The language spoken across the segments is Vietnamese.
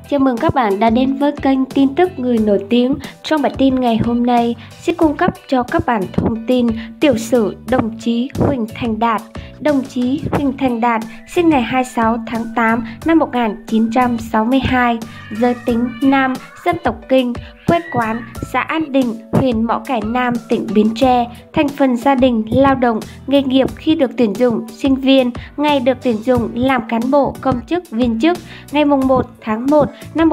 Chào mừng các bạn đã đến với kênh tin tức người nổi tiếng. Trong bản tin ngày hôm nay sẽ cung cấp cho các bạn thông tin tiểu sử đồng chí Huỳnh Thành Đạt. Đồng chí Huỳnh Thành Đạt sinh ngày 26 tháng 8 năm 1962, giới tính nam, dân tộc Kinh, quê quán xã An Định, huyện Mỏ Cày Nam, tỉnh Bến Tre. Thành phần gia đình lao động, nghề nghiệp khi được tuyển dụng sinh viên, ngày được tuyển dụng làm cán bộ công chức viên chức, ngày 1 tháng 1 năm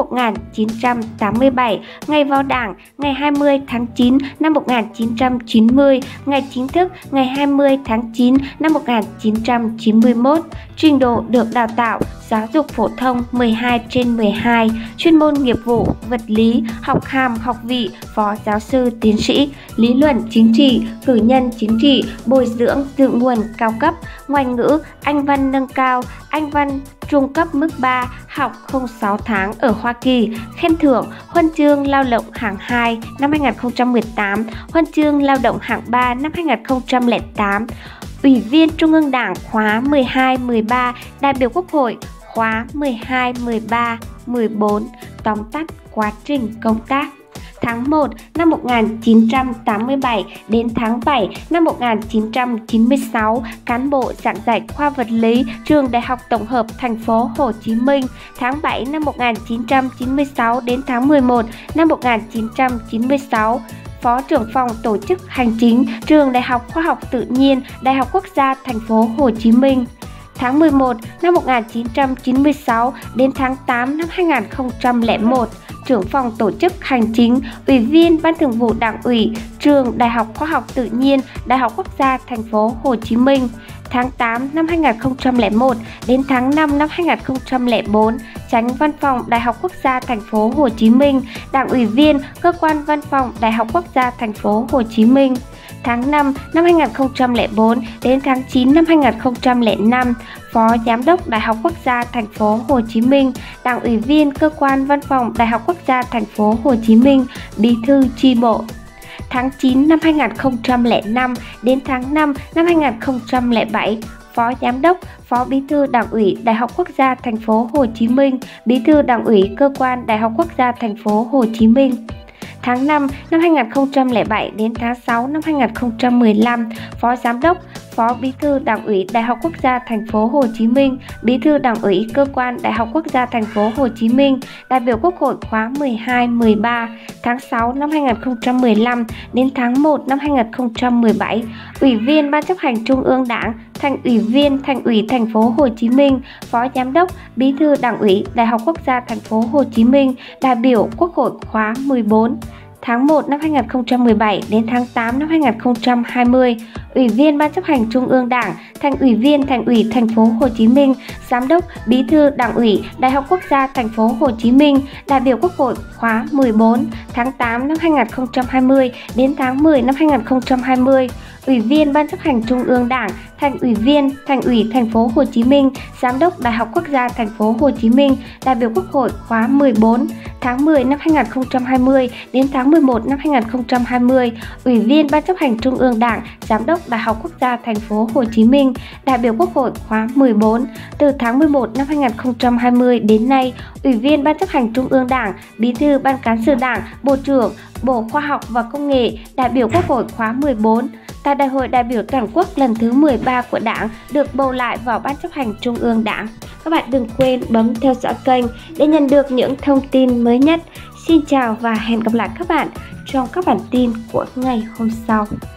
1987, ngày vào Đảng ngày 20 tháng 9 năm 1990, ngày chính thức ngày 20 tháng 9 năm 1991. Trình độ được đào tạo giáo dục phổ thông 12/12, chuyên môn nghiệp vụ vật lý, học hàm học vị phó giáo sư tiến sĩ, lý luận chính trị, cử nhân chính trị, bồi dưỡng dự nguồn cao cấp, ngoại ngữ, Anh văn nâng cao, Anh văn trung cấp mức 3, học không 6 tháng ở Hoa Kỳ, khen thưởng huân chương lao động hạng 2 năm 2018, huân chương lao động hạng 3 năm 2008, Ủy viên Trung ương Đảng khóa 12-13, đại biểu Quốc hội khóa 12-13-14. Tóm tắt quá trình công tác. Tháng 1 năm 1987 đến tháng 7 năm 1996, cán bộ giảng dạy khoa vật lý trường Đại học Tổng hợp Thành phố Hồ Chí Minh. Tháng 7 năm 1996 đến tháng 11 năm 1996, Phó trưởng phòng tổ chức hành chính trường Đại học Khoa học Tự nhiên Đại học Quốc gia Thành phố Hồ Chí Minh. Tháng 11 năm 1996 đến tháng 8 năm 2001, trưởng phòng tổ chức hành chính, ủy viên Ban Thường vụ Đảng ủy trường Đại học Khoa học Tự nhiên Đại học Quốc gia Thành phố Hồ Chí Minh. Tháng 8 năm 2001 đến tháng 5 năm 2004, Chánh Văn phòng Đại học Quốc gia Thành phố Hồ Chí Minh, Đảng ủy viên Cơ quan Văn phòng Đại học Quốc gia Thành phố Hồ Chí Minh. Tháng 5 năm 2004 đến tháng 9 năm 2005, Phó Giám đốc Đại học Quốc gia Thành phố Hồ Chí Minh, Đảng ủy viên Cơ quan Văn phòng Đại học Quốc gia Thành phố Hồ Chí Minh, Bí thư chi bộ. Tháng 9 năm 2005 đến tháng 5 năm 2007, Phó Giám đốc, Phó Bí thư Đảng ủy Đại học Quốc gia Thành phố Hồ Chí Minh, Bí thư Đảng ủy Cơ quan Đại học Quốc gia Thành phố Hồ Chí Minh. Tháng 5 năm 2007 đến tháng 6 năm 2015, Phó Giám đốc, Phó Bí thư Đảng ủy Đại học Quốc gia Thành phố Hồ Chí Minh, Bí thư Đảng ủy Cơ quan Đại học Quốc gia Thành phố Hồ Chí Minh, đại biểu Quốc hội khóa 12-13. Tháng 6 năm 2015 đến tháng 1 năm 2017, Ủy viên Ban chấp hành Trung ương Đảng, Thành ủy viên Thành ủy Thành phố Hồ Chí Minh, Phó Giám đốc, Bí thư Đảng ủy Đại học Quốc gia Thành phố Hồ Chí Minh, đại biểu Quốc hội khóa 14. Tháng 1 năm 2017 đến tháng 8 năm 2020, Ủy viên Ban chấp hành Trung ương Đảng, Thành ủy viên Thành ủy Thành phố Hồ Chí Minh, Giám đốc, Bí thư Đảng ủy Đại học Quốc gia Thành phố Hồ Chí Minh, đại biểu Quốc hội khóa 14. Tháng 8 năm 2020 đến tháng 10 năm 2020, Ủy viên Ban chấp hành Trung ương Đảng, Thành ủy viên Thành ủy Thành phố Hồ Chí Minh, Giám đốc Đại học Quốc gia Thành phố Hồ Chí Minh, đại biểu Quốc hội khóa 14. Tháng 10 năm 2020 đến tháng 11 năm 2020, Ủy viên Ban chấp hành Trung ương Đảng, Giám đốc Đại học Quốc gia Thành phố Hồ Chí Minh, đại biểu Quốc hội khóa 14. Từ tháng 11 năm 2020 đến nay, Ủy viên Ban chấp hành Trung ương Đảng, Bí thư Ban cán sự Đảng, Bộ trưởng Bộ Khoa học và Công nghệ, đại biểu Quốc hội khóa 14. Tại Đại hội đại biểu toàn quốc lần thứ 13 của Đảng được bầu lại vào Ban chấp hành Trung ương Đảng. Các bạn đừng quên bấm theo dõi kênh để nhận được những thông tin mới nhất. Xin chào và hẹn gặp lại các bạn trong các bản tin của ngày hôm sau.